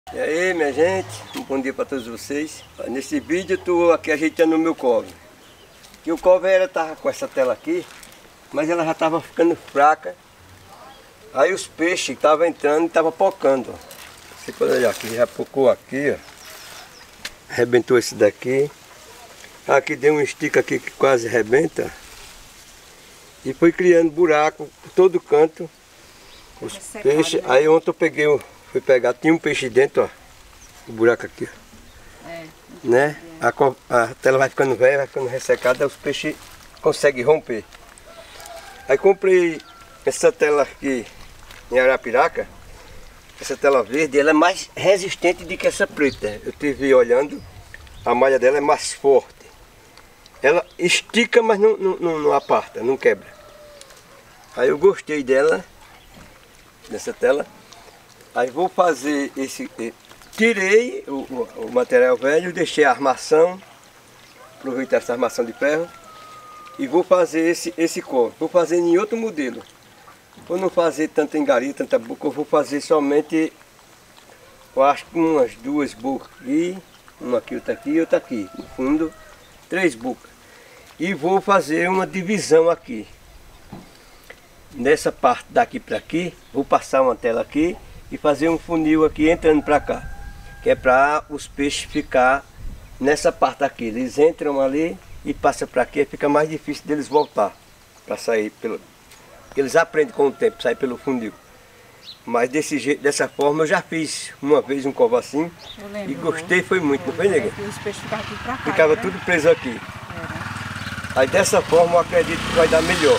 E aí, minha gente, um bom dia para todos vocês. Nesse vídeo eu estou aqui ajeitando o meu cobre. E o cobre estava com essa tela aqui, mas ela já estava ficando fraca. Aí os peixes estavam entrando e estavam pocando. Você pode olhar aqui, já pocou aqui, ó. Arrebentou esse daqui. Aqui deu um estica aqui que quase arrebenta. E foi criando buraco por todo canto. Os peixes. Né? Aí ontem eu peguei, fui pegar, tinha um peixe dentro, ó. O buraco aqui, ó. Né? A tela vai ficando velha, vai ficando ressecada, os peixes conseguem romper. Aí comprei essa tela aqui em Arapiraca. Essa tela verde, ela é mais resistente do que essa preta. Eu estive olhando, a malha dela é mais forte. Ela estica, mas não aparta, não quebra. Aí eu gostei dela, dessa tela. Aí vou fazer esse... Tirei o material velho, deixei a armação. Aproveitar essa armação de ferro. E vou fazer esse cobre. Vou fazer em outro modelo. Vou não fazer tanta engaria, tanta boca. Eu vou fazer somente... Eu acho que umas duas bocas aqui. Uma aqui, outra aqui e outra aqui. No fundo, 3 bocas. E vou fazer uma divisão aqui. Nessa parte daqui para aqui, vou passar uma tela aqui e fazer um funil aqui entrando para cá. Que é para os peixes ficar nessa parte aqui. Eles entram ali e passam para aqui, fica mais difícil deles voltar. Para sair pelo... Eles aprendem com o tempo, sair pelo funil. Mas desse jeito, dessa forma eu já fiz uma vez um covo assim. E gostei, foi muito, não foi, nega? Os peixes ficavam tudo pra cá. Ficava tudo preso aqui. Aí dessa forma eu acredito que vai dar melhor.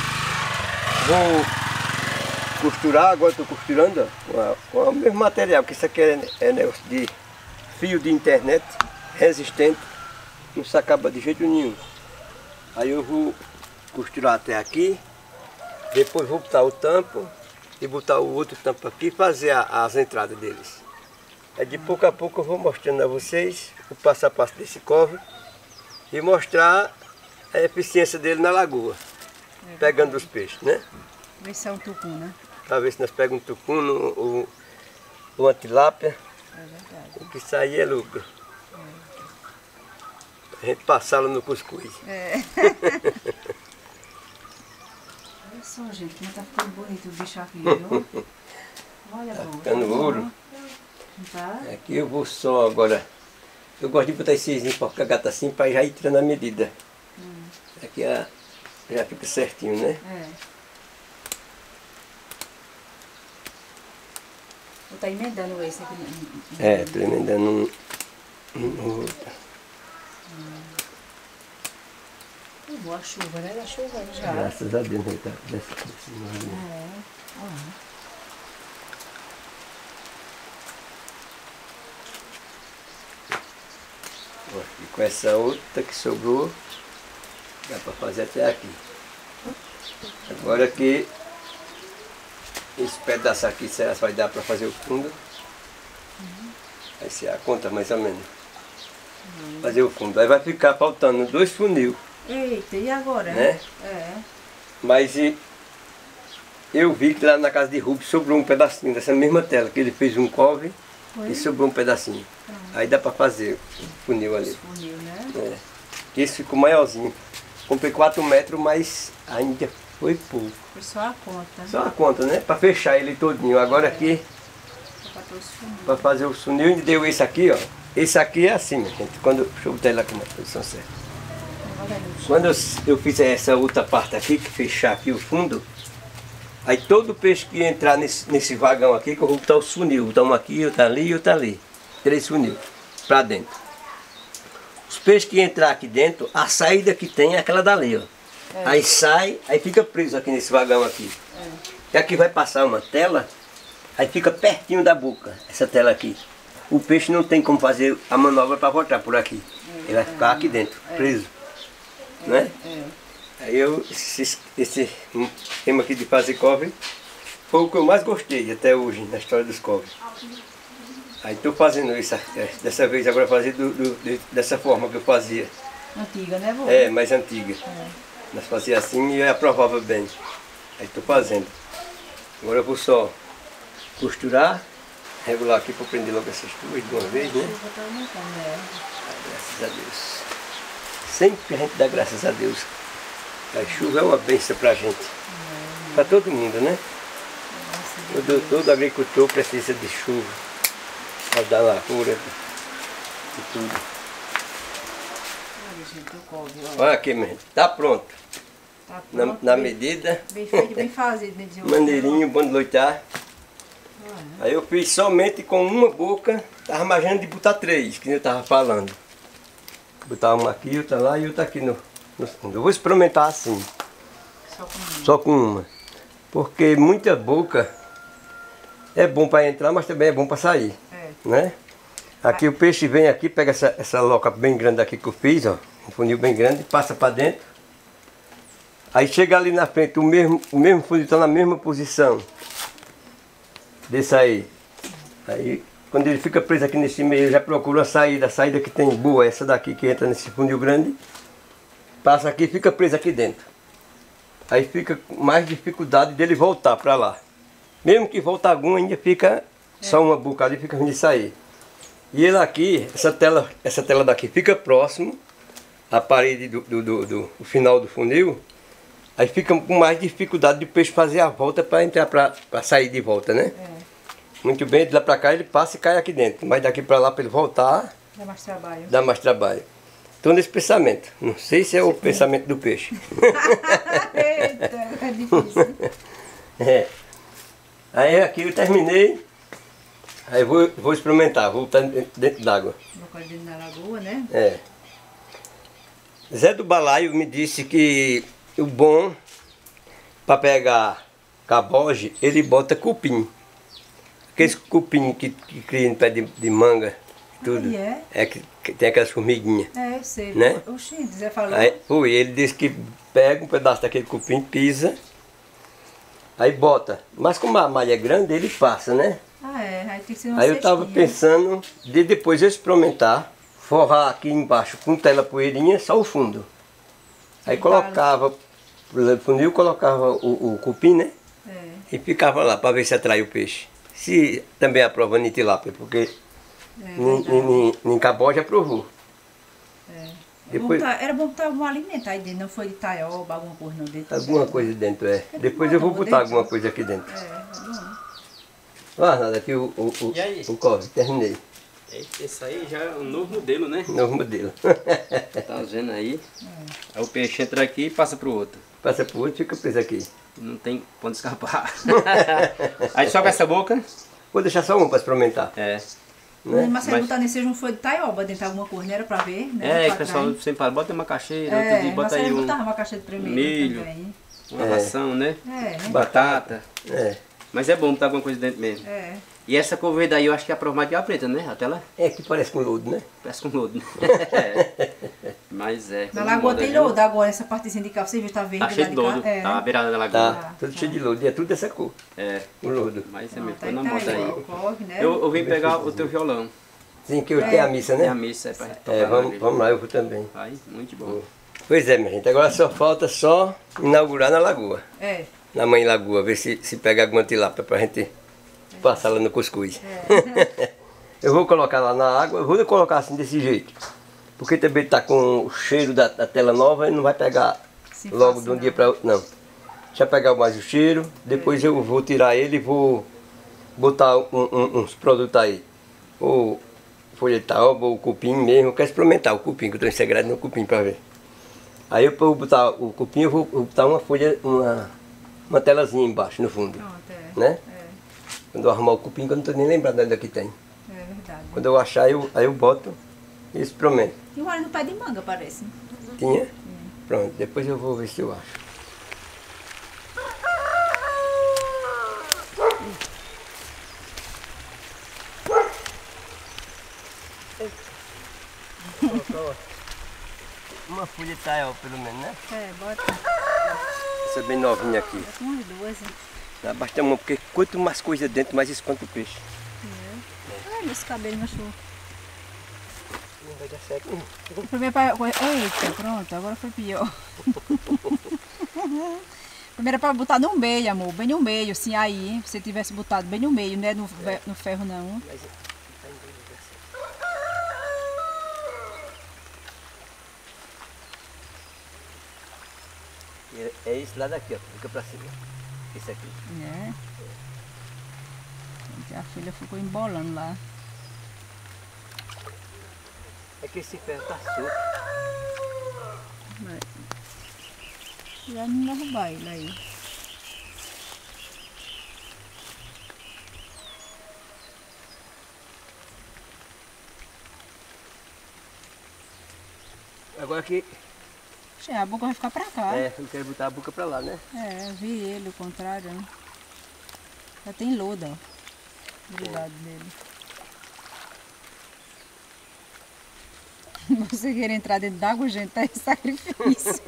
Vou costurar, agora estou costurando com o mesmo material, que isso aqui é negócio de fio de internet, resistente, não se acaba de jeito nenhum. Aí eu vou costurar até aqui, depois vou botar o tampo e botar o outro tampo aqui e fazer as entradas deles. Aí de pouco a pouco eu vou mostrando a vocês o passo a passo desse cobre e mostrar a eficiência dele na lagoa, pegando os peixes, né? Ver se é um tucum, né? Para ver se nós pegamos um tucum ou uma tilápia. É verdade. O que sair é lucro. A gente passá-lo no cuscuz. Olha só, gente, como tá ficando bonito o bicho aqui, viu? Olha, tá ficando ouro. Tá? Aqui eu vou só agora. Eu gosto de botar esses para ficar gato assim, para já ir tirando a medida. Aqui já fica certinho, né? Vou estar emendando esse aqui. Estou emendando um outro. Boa chuva, né? Da chuva já. Graças a Deus, né? Desse modo. E com essa outra que sobrou, dá para fazer até aqui. Agora aqui, esse pedaço aqui vai dar para fazer o fundo. Vai ser a conta mais ou menos. Fazer o fundo. Aí vai ficar faltando 2 funil. Eita, e agora? Né? Mas eu vi que lá na casa de Rubens sobrou um pedacinho dessa mesma tela, que ele fez um cobre e sobrou um pedacinho. Aí dá para fazer o funil ali. Funil, né? Esse ficou maiorzinho. Comprei 4 metros, mas ainda foi pouco. Foi só a conta. Só a conta, né? Para fechar ele todinho. Agora aqui, para fazer o funil, ainda deu esse aqui, ó. Esse aqui é assim, gente. Deixa eu botar ele aqui na posição certa. Quando eu fizer essa outra parte aqui, que fechar aqui o fundo, aí todo peixe que entrar nesse vagão aqui, que eu vou botar os funil. Botar um aqui, outro ali e outro ali. 3 funil para dentro. Os peixes que entrar aqui dentro, a saída que tem é aquela dali, ó. Aí sai, aí fica preso aqui nesse vagão aqui. E aqui vai passar uma tela, aí fica pertinho da boca, essa tela aqui. O peixe não tem como fazer a manobra para voltar por aqui. Ele vai ficar aqui dentro, preso. Né? Aí esse esquema aqui de fazer cobre foi o que eu mais gostei até hoje na história dos cobres. Aí estou fazendo isso, dessa vez agora fazer dessa forma que eu fazia. Antiga, né, vô? Mais antiga. Nós fazia assim e aprovava bem. Aí estou fazendo. Agora eu vou só costurar regular aqui para prender logo essas duas de uma vez, né? Chuva tá aumentando, né? Graças a Deus. Sempre a gente dá graças a Deus. A chuva é uma bênção para a gente. Para todo mundo, né? Todo agricultor precisa de chuva. Para dar lavoura e tudo. Olha, gente, o couve, olha. Olha aqui, meu gente. Tá pronto. Tá pronto, Na bem- medida. Bem feito, bem fazido, né? Maneirinho, bom de loitar. Olha. Aí eu fiz somente com uma boca. Tava imaginando de botar três, que eu tava falando. Botar uma aqui, outra lá e outra aqui no fundo. Eu vou experimentar assim. Só com uma. Porque muita boca é bom para entrar, mas também é bom para sair. É. Né? Aqui o peixe vem aqui, pega essa loca bem grande aqui que eu fiz, ó. Um funil bem grande, passa para dentro. Aí chega ali na frente, o mesmo funil está na mesma posição. Desse aí. Aí quando ele fica preso aqui nesse meio, eu já procuro a saída que tem boa, essa daqui que entra nesse funil grande. Passa aqui e fica preso aqui dentro. Aí fica com mais dificuldade dele voltar para lá. Mesmo que volta algum, ainda fica só uma boca ali, fica ruim de sair. E ele aqui, essa tela daqui fica próximo à parede do final do funil. Aí fica com mais dificuldade de o peixe fazer a volta para entrar, para sair de volta, né? É. Muito bem, de lá para cá ele passa e cai aqui dentro. Mas daqui para lá, para ele voltar, Dá mais trabalho. dá mais trabalho. Estou nesse pensamento. Não sei se é o pensamento do peixe. Eita, é difícil. É. Aí aqui eu terminei. Aí vou experimentar, vou botar dentro d'água. Vou dentro na lagoa, né? É. Zé do Balaio me disse que o bom para pegar caboge, ele bota cupim. Aqueles cupim que cria no pé de manga, tudo. Ah, É que tem aquelas formiguinhas. É, eu sei. Né? Oxi, Zé falou. Aí, ele disse que pega um pedaço daquele cupim, pisa, aí bota. Mas como a malha é grande, ele passa, né? Ah, é. Aí tem que ser uma Aí eu tava cestinha. pensando de depois eu experimentar, forrar aqui embaixo com tela poeirinha, só o fundo. Aí colocava, no funil colocava o cupim, né? É. E ficava lá para ver se atrai o peixe. Se também aprova em tilápia, porque em caboja aprovou. É. Depois- Era bom botar algum alimento aí dentro, não foi de taioba, alguma coisa não dentro. Alguma coisa dentro, é. Depois eu vou botar alguma coisa aqui dentro. É bom. Ah, nada, aqui o E aí? couve, terminei. Esse aí já é um novo modelo, né? Novo modelo. Tá vendo aí? Aí o peixe entra aqui e passa pro outro. Passa por outro e fica preso aqui. Não tem pra onde escapar. Aí só com essa boca. Vou deixar só um para experimentar. É. Né? Mas se Mas- botar nesse não foi de taioba dentro de alguma coisa, não era pra ver, né? É, Pra o pessoal atrair. sempre fala, bota uma caixeira, outro É, dia mas bota aí aí botava um uma caixa de primeiro milho. também. uma ração, né? É, né? Batata. É. Mas é bom botar alguma coisa dentro mesmo. É. E essa couve daí eu acho que é a prova mais de preta, né? Até lá É que parece com lodo, né? parece com lodo. Mas é. Na lagoa tem lodo agora, essa partezinha de cá, você viu, tá verde Tá cheio lá de de cá. lodo. É. Tá à beirada da lagoa. Tá, tudo cheio de lodo. E é tudo dessa cor, É. o lodo. Mas é Pronto, mesmo, foi aí na tá moda aí, aí. corre, né? Eu vim pegar o teu violão. Sim, que hoje tem a missa, Tem a né? missa, é pra tocar É, lá, né? vamos lá, eu vou também. Vai, muito bom. Pois é, minha gente, agora só falta inaugurar na lagoa. É. Na mãe lagoa, ver se pega alguma tilápia pra gente passar lá no cuscuz. Eu vou colocar lá na água, eu vou colocar assim desse jeito. Porque também tá com o cheiro da tela nova e não vai pegar Sim, logo fácil, de um não. dia para outro. Não. Deixa eu pegar mais o cheiro, depois eu vou tirar ele e vou botar uns produtos aí. Ou folha de taoba, ou cupim mesmo. Eu quero experimentar o cupim, que eu estou integrado no cupim para ver. Aí eu vou botar o cupim, eu vou botar uma folha, uma telazinha embaixo, no fundo. Pronto, é. Né? Quando eu arrumar o cupim, que eu não estou nem lembrado onde é que tem. É verdade. Quando eu achar, aí eu boto e experimento. E o alho no pé de manga, parece. Tinha? Pronto, depois eu vou ver se eu acho. Uma folha de tael, pelo menos, né? É, bota Essa bem novinha aqui. umas duas. Dá bastante mão, porque quanto mais coisa dentro, mais espanta o peixe. Olha esse cabelo machucou. Não vai dar certo. Eita, pronto, agora foi pior. Primeiro é pra botar no meio, amor. Bem no meio, assim, aí. Se você tivesse botado bem no meio, não é no ferro, não. É esse lado aqui, ó. Fica pra cima. Esse aqui. É. A filha ficou embolando lá. É que esse ferro tá solto. Já não derrubar ele aí. Agora aqui. A boca vai ficar pra cá. É, eu quero botar a boca pra lá, né? É, vi ele, o contrário, né? Já tem lodo, ó. Do lado dele. Você querer entrar dentro d'água, gente, tá em sacrifício.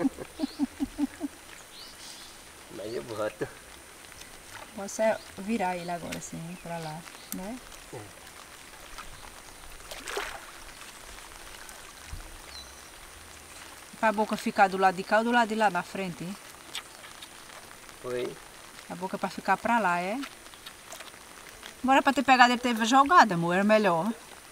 Mas eu boto. Você virar ele agora assim, pra lá, né? Pra boca ficar do lado de cá ou do lado de lá na frente, hein? Foi. A boca pra ficar pra lá, é? Bora pra ter pegado ele teve jogado, amor, era melhor.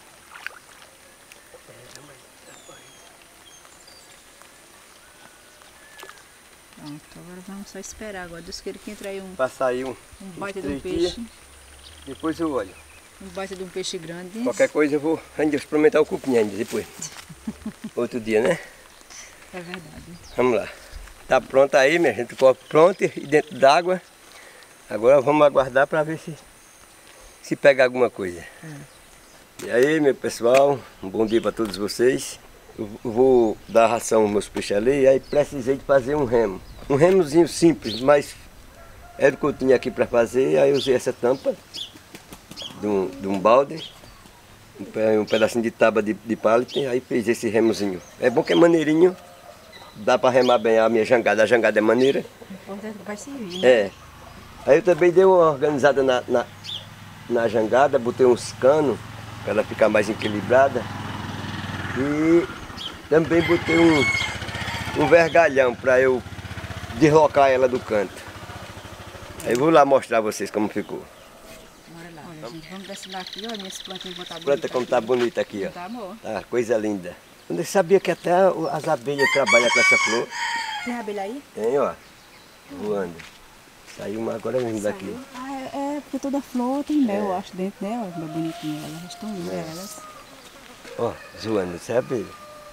Pronto, agora vamos só esperar agora. Deus queira que entre aí Pra sair um baita de um estreitinho. peixe. Depois eu olho. Um baita de um peixe grande. Qualquer coisa eu vou ainda experimentar o cupim ainda depois. Outro dia, né? É verdade. Vamos lá. Tá pronto aí, minha gente. O copo pronto e dentro d'água. Agora vamos aguardar para ver se pega alguma coisa. E aí, meu pessoal, um bom dia para todos vocês. Eu vou dar ração aos meus peixes ali e aí precisei de fazer um remo. Um remozinho simples, mas era o que eu tinha aqui para fazer. Aí eu usei essa tampa de um balde, um pedacinho de tábua de pallet, aí fiz esse remozinho. É bom que é maneirinho, dá para remar bem a minha jangada. A jangada é maneira. Vai servir, né? É. Aí eu também dei uma organizada na jangada, botei uns canos para ela ficar mais equilibrada. E também botei um vergalhão para eu deslocar ela do canto. Aí eu vou lá mostrar a vocês como ficou. Bora lá. Olha, gente, vamos descer lá aqui, olha minhas plantinhas como tá bonita. Planta como tá bonita aqui, ó. Tá, amor? Tá, coisa linda. Eu sabia que até as abelhas trabalham com essa flor. Tem abelha aí? Tem, ó, voando. Saiu uma agora vindo daqui. Ah, é porque toda flor tem mel, eu acho, dentro dela. Olha, bonitinha ela. Elas estão lindas, elas. Ó, zoando, isso é abelha.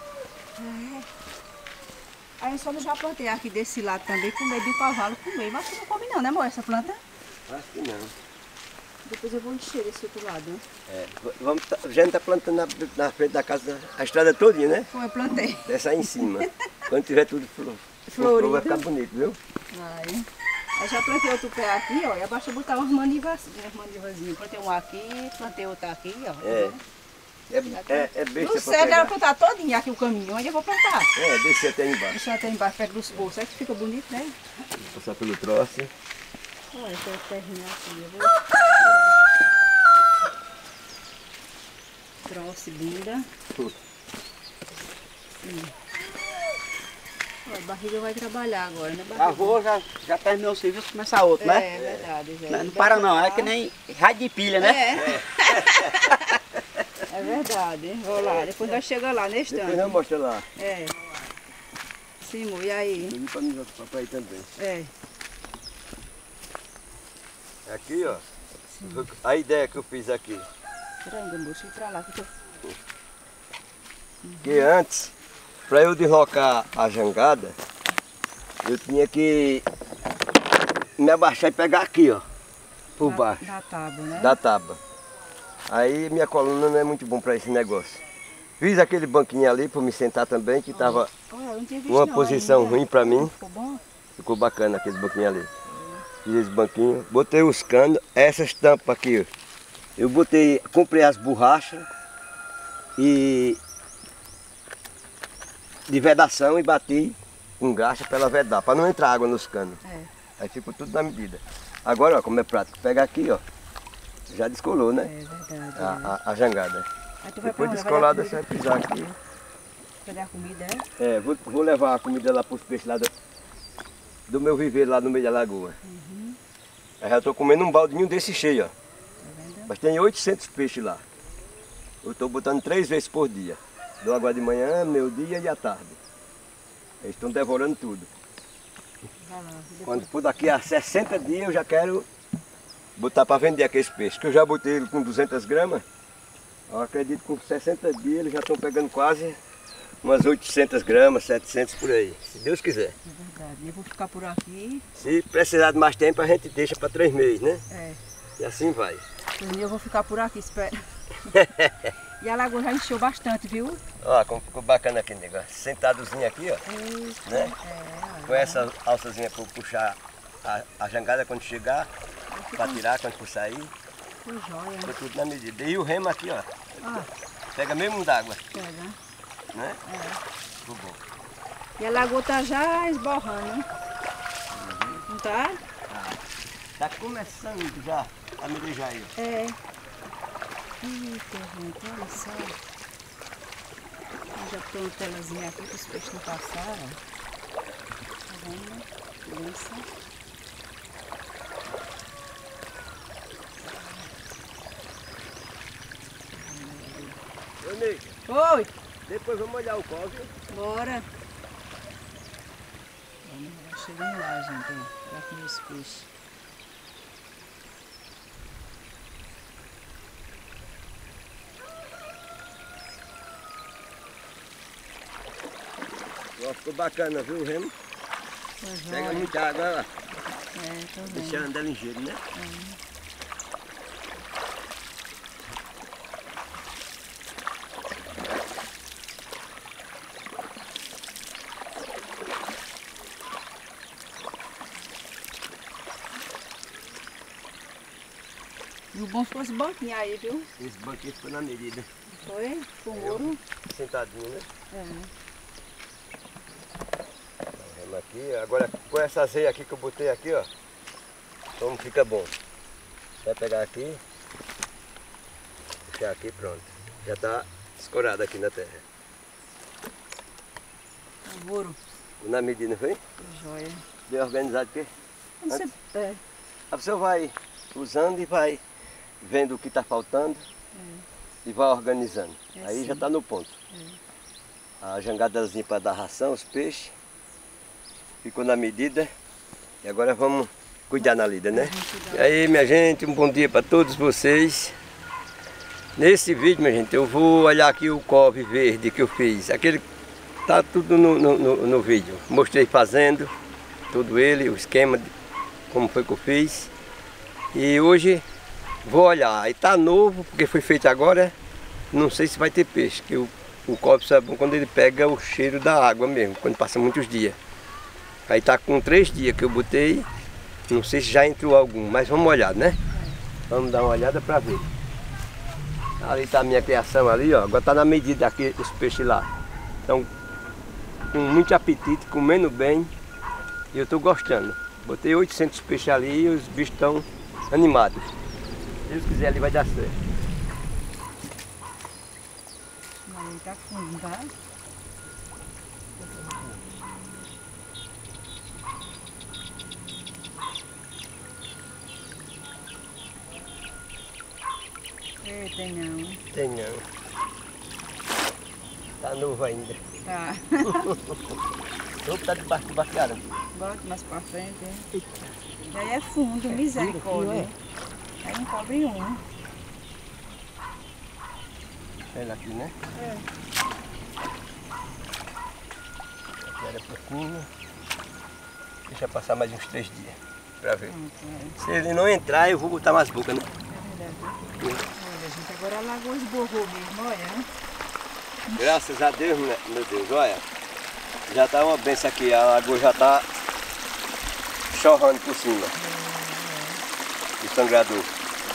Aí eu só já plantei aqui desse lado também, com medo do cavalo comer. Mas não come não, né, amor, essa planta? Acho que não. Depois eu vou encher esse outro lado, né? É, a gente tá plantando na frente da casa, a estrada todinha, né? Foi, eu plantei. Dessa aí em cima. Quando tiver tudo florido, vai ficar bonito, viu? Vai. Aí já plantei outro pé aqui, ó, e abaixo eu botar umas manivazinhas. Plantei um aqui, plantei outro aqui, ó. É. É besta No pra céu era pegar. plantar todinho aqui o caminho, onde eu vou plantar. É, descer até embaixo. Deixa até embaixo, perto dos bolsos, aí que fica bonito, né? Passar pelo troço. Olha, essa terrinha aqui, eu vou... Troço, linda. Ó, a barriga vai trabalhar agora, né, barriga? Avô já terminou o serviço, começa outro, né? É verdade. Já. Não para não, é que nem rádio de pilha, né? É verdade. Vou lá, depois nós chegamos lá, nesse Depois eu tanto. mostro lá. É. Sim, amor, e aí? Tudo pra mim, outro papai também. É. Aqui, ó. A ideia que eu fiz aqui. Caramba, amor, deixa eu ir pra lá. Que eu tô... Que antes, para eu deslocar a jangada, eu tinha que me abaixar e pegar aqui, ó, por baixo Da tábua, né? da tábua. Aí minha coluna não é muito bom para esse negócio. Fiz aquele banquinho ali para me sentar também, que estava Olha, eu não tinha visto uma não posição ainda. ruim para mim. Ficou bom? Ficou bacana aquele banquinho ali. Fiz esse banquinho, botei os canos, essas tampas aqui, ó. Eu botei, comprei as borrachas e de vedação e bati com gacha para ela vedar, para não entrar água nos canos. É. Aí ficou tudo na medida. Agora, ó, como é prático, pega aqui, ó, já descolou, É né? verdade. A jangada. Aí tu vai Depois pra onde? descolada, você vai pisar aqui. Cadê a comida, é? É, vou levar a comida lá para os peixes lá do meu viveiro lá no meio da lagoa. Eu já estou comendo um baldinho desse cheio, ó. Mas tem 800 peixes lá. Eu estou botando 3 vezes por dia. Dou água de manhã, meio-dia e à tarde. Eles estão devorando tudo. Quando for daqui a 60 dias eu já quero botar para vender aqueles peixes. Que eu já botei ele com 200 gramas. Eu acredito que com 60 dias eles já estão pegando quase umas 800 gramas, 700 por aí. Se Deus quiser. É verdade. Eu vou ficar por aqui. Se precisar de mais tempo a gente deixa para 3 meses, né? É. E assim vai. Eu vou ficar por aqui, espera. E a lagoa já encheu bastante, viu? Ó, como ficou bacana aqui, negócio. Sentadozinho aqui, ó. Isso. Né? Com essa alçazinha para puxar a jangada quando chegar, para tirar quando for sair. Que joia. Ficou tudo na medida. E o remo aqui, ó. Ah, Pega mesmo d'água, pega. né? É. Ficou bom. E a lagoa tá já esborrando, né? Não tá? Tá começando já a merejar aí. É. Eita, gente, olha só. Eu já tem uma telazinha aqui para os peixes não passarem. Tá vendo? Isso. Ô, Ney, Oi! depois vamos olhar o cove. Bora! Vamos chegando lá, gente. Ó, pra comer os peixes. Ó, ficou bacana, viu o remo? Tá Pega joia. muita água, ó. É, tô vendo. Deixa andar ligeiro, né? E o bom ficou esse banquinho aí, viu? Esse banquinho ficou na medida. Foi? Com o ouro. Sentadinho, né? É. Vamos aqui, agora com essa azeia aqui que eu botei aqui, ó. Como fica bom. Vai pegar aqui, puxar aqui, pronto. Já tá escorado aqui na terra. O ouro. Na medida, foi? Que joia. Bem organizado aqui. Você, é. A pessoa vai usando e vai vendo o que está faltando e vai organizando. É Aí assim. já está no ponto. A jangadazinha para dar ração, os peixes. Ficou na medida. E agora vamos cuidar na lida, né? E aí, minha gente, um bom dia para todos vocês. Nesse vídeo, minha gente, eu vou olhar aqui o cove verde que eu fiz. Aquele tá tudo no vídeo. Mostrei fazendo, tudo ele, o esquema, como foi que eu fiz. E hoje vou olhar. Aí tá novo, porque foi feito agora. Não sei se vai ter peixe, que o cove só é bom quando ele pega o cheiro da água mesmo, quando passa muitos dias. Aí tá com 3 dias que eu botei. Não sei se já entrou algum, mas vamos olhar, né? Vamos dar uma olhada para ver. Ali tá a minha criação ali, ó. Agora tá na medida aqui os peixes lá. Então, com muito apetite, comendo bem. E eu tô gostando. Botei 800 peixes ali e os bichos estão animados. Se Deus quiser ali vai dar certo. Aí tá fundo, tá? Tem não. Tem não. Tá novo ainda. Tá. Novo tá debaixo do baqueado. Bota mais pra frente. Hein? E aí é fundo, misericórdia. Aí não cobre um. Ela aqui, né? É. Aqui era pouquinho. Deixa passar mais uns 3 dias pra ver. Se ele não entrar, eu vou botar mais boca, né? É verdade. Olha, gente, agora a lagoa esborrou mesmo, olha. Né? Graças a Deus, meu Deus, olha. Já tá uma benção aqui, a lagoa já tá chorrando por cima. O sangrador.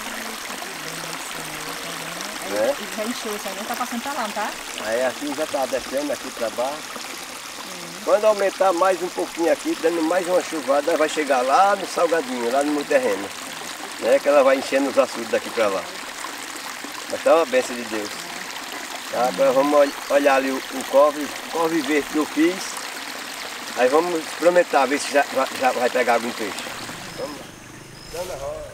Aí já encheu isso aí, tá passando pra lá, não tá? Aí assim já tá descendo aqui para baixo. Quando aumentar mais um pouquinho aqui, dando mais uma chuvada, vai chegar lá no salgadinho, lá no meu terreno. Né? Que ela vai enchendo os açudes daqui para lá. Mas tá uma bênção de Deus. Tá, agora vamos olhar ali o cove verde que eu fiz. Aí vamos experimentar, ver se já vai pegar algum peixe. Vamos lá. Dona Rosa.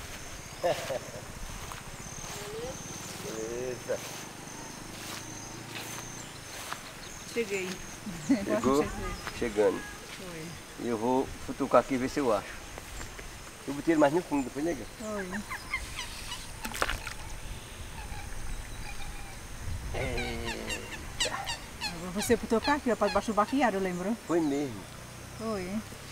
Beleza. Cheguei. Chegou? Chegando. Foi. E eu vou futucar aqui e ver se eu acho. Eu botei ele mais no fundo, depois nega. Foi. Você botou pra aqui, ó, pra debaixo do baquiário, lembra? Foi mesmo. Foi.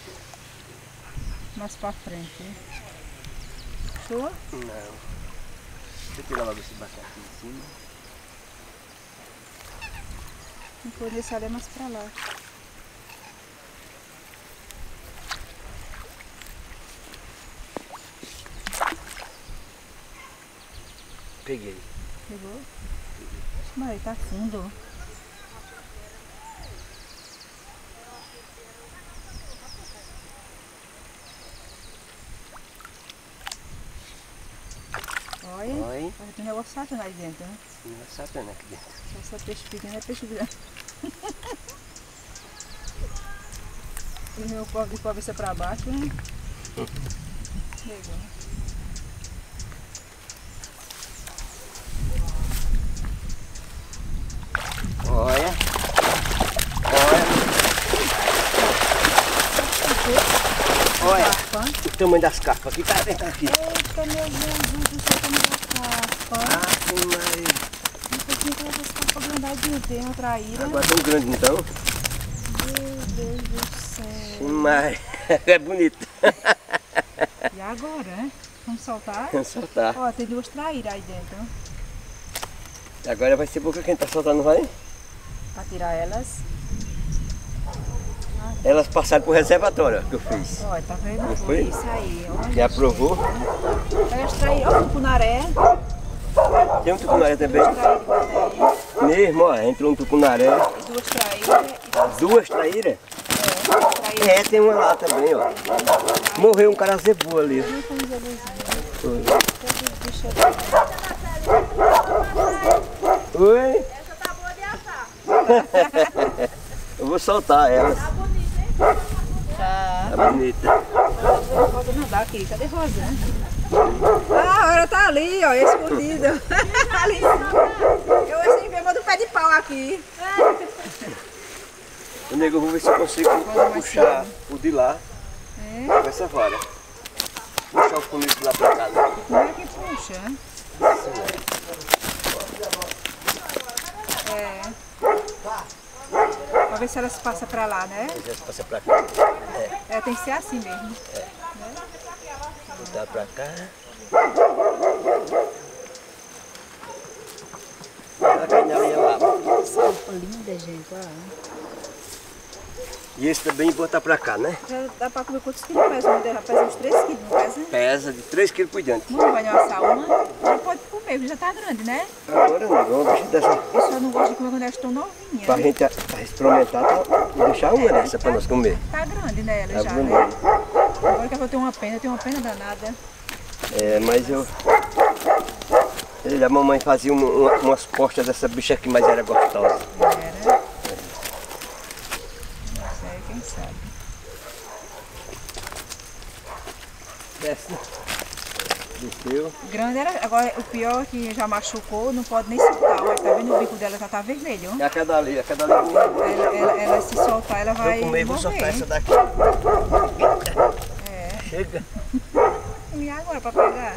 Mais pra frente. Achou? Não. Deixa eu tirar logo esse bacate aqui em cima. Não foi nesse ali, é mais pra lá. Peguei. Pegou? Mas tá fundo. Olha, Oi. tem um negócio satana aí dentro, né? Não é satana aqui dentro. Só peixe pequeno é peixe grande. E meu cobre de cabeça pra baixo, né? Pegou. Olha. Olha. Olha. O tamanho das carpas aqui. Tá dentro aqui. Eita, meu Deus do céu, como é capa. Mas... Não sei como essas capas grandadinhas tem uma traíra. Agora tão grande então. Meu Deus do céu. Mas é bonito. E agora, né? Vamos soltar? Vamos soltar. Ó, tem duas traíras aí dentro. Agora vai ser boca quem tá soltando, não vai? Pra tirar elas. Elas passaram pro reservatório que eu fiz. Olha, tá vendo? Não Foi foi? isso aí. Olha, Já aprovou? pega as traíras. Ó, o tucunaré. Tem um tucunaré também. Traíra, bota aí. Mesmo, ó. Entrou um tucunaré. E duas traíras. Duas traíras? Traíra. É, tem uma lá também, ó. Morreu um carazebu ali. Foi. Oi? Essa tá boa de assar. Eu vou soltar ela. Tá bonita, hein? Tá. Tá bonita. Rosa não dá aqui. Cadê Rosa? Ah, ela tá ali, ó, escondida. Ali. Eu assim mesmo do pé de pau aqui. O nego, eu vou ver se eu consigo puxar o de lá com essa vara. Puxar o fundo de lá pra cá. Né? Como é que puxa? É. Pra ver se ela se passa pra lá, né? Já se passa pra cá. É, tem que ser assim mesmo. Botar pra cá. Ela cai na minha lava. Linda, gente, olha. E esse também botar pra cá, né? Já dá pra comer quantos quilos pesa? Já pesa uns 3 quilos, não pesa? Pesa de 3 kg por diante. Não vai assar uma? Já pode comer, já tá grande, né? Agora não, vamos deixar dessa. Eu só não gosto de comer quando elas estão novinhas. Pra gente experimentar, tá? Deixar uma dessa pra nós comer. Tá grande, né, ela Tá já, bonito. né? Agora que eu tenho uma pena danada. É, mas eu... A mamãe fazia umas postas dessa bicha aqui, mas era gostosa. Era. Não sei, quem sabe. Desce. Desceu. Grande era, agora o pior é que já machucou, não pode nem soltar. Olha, tá vendo o bico dela já tá vermelho. É a cada ali. Ela se soltar, ela vai Eu comer e vou morrer. soltar essa daqui. É. Chega. E agora pra pegar?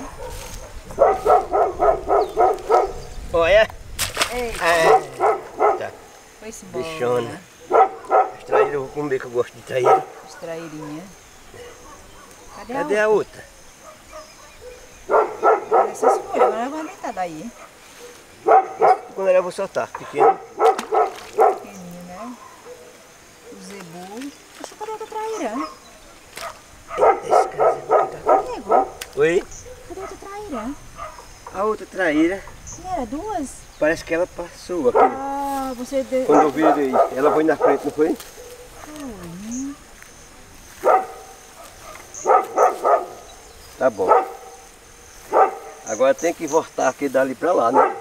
Olha. Eita, Tá. foi-se embora. Bichona. As traíras eu vou comer, que eu gosto de traíra. As traírinhas. Cadê a outra? Essas folhas, agora ela vai aumentar daí. Quando eu vou soltar, pequeno. Pequenininho, né? O zebu. Deixa eu cadê outra traíra? Esse cara Pegou. Oi? Cadê outra traíra? A outra traíra, Não era duas? parece que ela passou aqui. Ah, você deu. Quando eu virei, ela foi na frente, não foi? Tá bom. Agora tem que voltar aqui dali pra lá, né?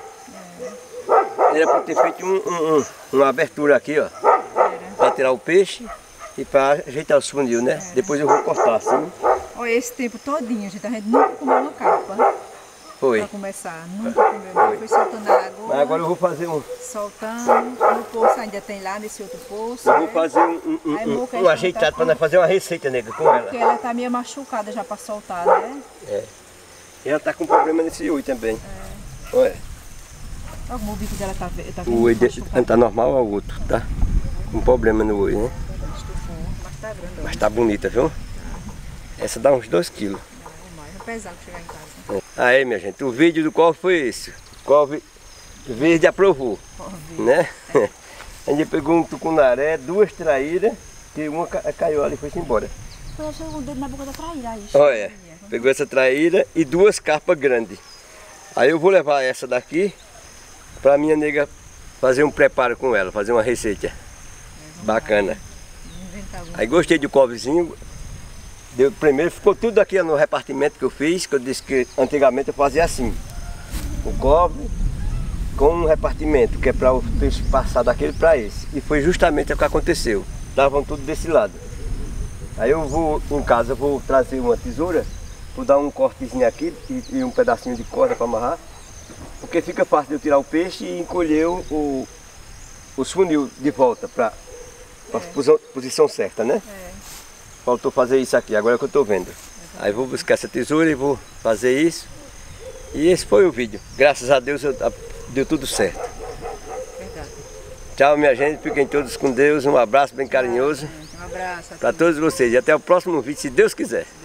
Era pra ter feito uma abertura aqui, ó. Pra tirar o peixe. E para ajeitar os funil, né? Depois eu vou cortar assim. Olha, esse tempo todinho, gente, a gente nunca comeu uma carpa. Foi. Para começar, nunca comeu. Foi soltando a água. Mas agora eu vou fazer um... Soltando. No poço ainda tem lá, nesse outro poço. Eu vou fazer um ajeitado para nós fazer uma receita, nega, com ela. Porque ela tá meio machucada já para soltar, né? É. E ela tá com problema nesse oi também. Olha. Olha como o bico dela tá O oi tá normal ou outro, tá? Com problema no oi, né? Mas tá grande. Mas tá bonita, viu? Essa dá uns 2 quilos. É pesado chegar em casa. Aí, minha gente, o vídeo do couve foi esse. O couve verde aprovou, né? A gente pegou um tucunaré, 2 traíras, que uma caiu ali e foi-se embora. Eu achei o dedo na boca da traíra aí. Olha, pegou essa traíra e 2 carpas grandes. Aí eu vou levar essa daqui pra minha nega fazer um preparo com ela, fazer uma receita bacana. Aí gostei do couvezinho. Deu, primeiro ficou tudo aqui no repartimento que eu fiz, que eu disse que antigamente eu fazia assim. O couve com um repartimento, que é para o peixe passar daquele para esse. E foi justamente o que aconteceu. Estavam tudo desse lado. Aí eu vou em casa, vou trazer uma tesoura, vou dar um cortezinho aqui e um pedacinho de corda para amarrar. Porque fica fácil de eu tirar o peixe e encolher os funil de volta para a posição certa, né? Faltou fazer isso aqui, agora é que eu estou vendo. Aí vou buscar essa tesoura e vou fazer isso. E esse foi o vídeo. Graças a Deus deu tudo certo. Verdade. Tchau, minha gente. Fiquem todos com Deus. Um abraço bem carinhoso Um abraço. para todos vocês. E até o próximo vídeo, se Deus quiser.